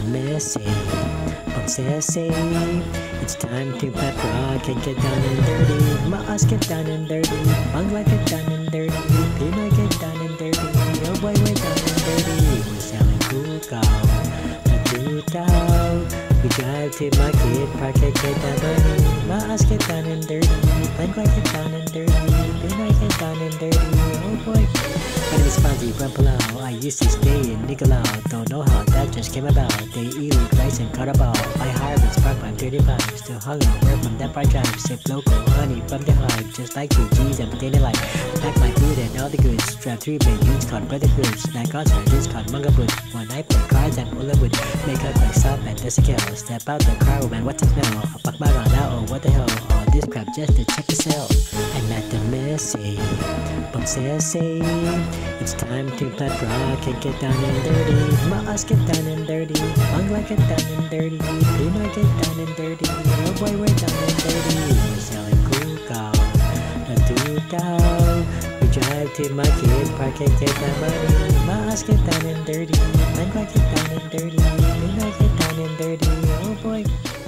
messy, obsessive. It's time to pep rock and get down and dirty. My ass get down and dirty. Bangla get down and dirty. Pinoy get down and dirty. Oh boy, we're down and dirty. We're selling cool cow, not too town. We drive to market, park and get that money. My ass get down and dirty. Bangla get down and dirty. Pinoy get down and dirty. Oh boy. My name is Fonzie from Palau. I used to stay in Nicolau. Don't know how that just came about. They eat rice and carabao. I harvest spark by 35. Still hungover from that part drive. Sip local honey from the hive. Just like 2 G's and potato life. Pack my food and all the goods. Strap 3 big dudes called brotherhood. Snack on charges called Mungabut. One I play cards and Ullawood. Make up like stop and Desikill. Step out the car, man, what the smell? I fuck my round out, oh what the hell? All this crap just to check the cell. I'm at the messy, obsessive. It's time to pep rock and get down and dirty. My ass get down and dirty. Bangla get down and dirty. Pinoy get down and dirty. Oh boy, we're down and dirty. We're selling cool cow, not too down. We drive to market, park and get that money. My ass get down and dirty. Bangla get down and dirty. Pinoy get down and dirty. Oh boy.